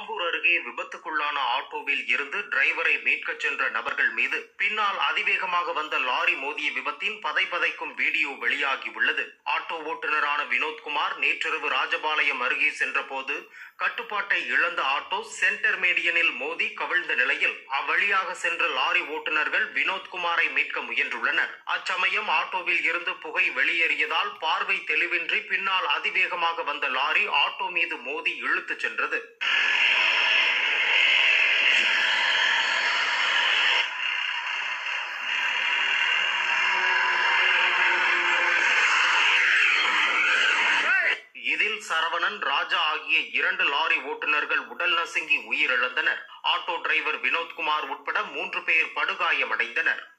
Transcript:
ஆம்பூர் அருகே விபத்துக்குள்ளான ஆட்டோவில் இருந்து டிரைவரை மீட்கச் சென்ற நபர்கள் மீது பின்னால் அதிவேகமாக வந்த லாரி மோதிய விபத்தின் பதைபதைக்கும் வீடியோ வெளியாகியுள்ளது. ஆட்டோ ஓட்டுநரான வினோத்குமார் நேற்றிரவு ராஜபாளையம் அருகே சென்றபோது கட்டுப்பாட்டை இழந்த ஆட்டோ சென்டர் மீடியனில் மோதி கவிழ்ந்த நிலையில் அவ்வழியாக சென்ற லாரி ஓட்டுநர்கள் வினோத்குமாரை மீட்க முயன்றுள்ளனர். அச்சமயம் ஆட்டோவில் இருந்து புகை வெளியேறியதால் பார்வை தெளிவின்றி பின்னால் அதிவேகமாக வந்த லாரி ஆட்டோ மீது மோதி இழுத்துச் சென்றது. இதில் சரவணன், ராஜா ஆகிய 2 லாரி ஓட்டுநர்கள் உடல் நசுங்கி உயிரிழந்தனர். ஆட்டோ டிரைவர் வினோத்குமார் உட்பட 3 பேர் படுகாயமடைந்தனர்.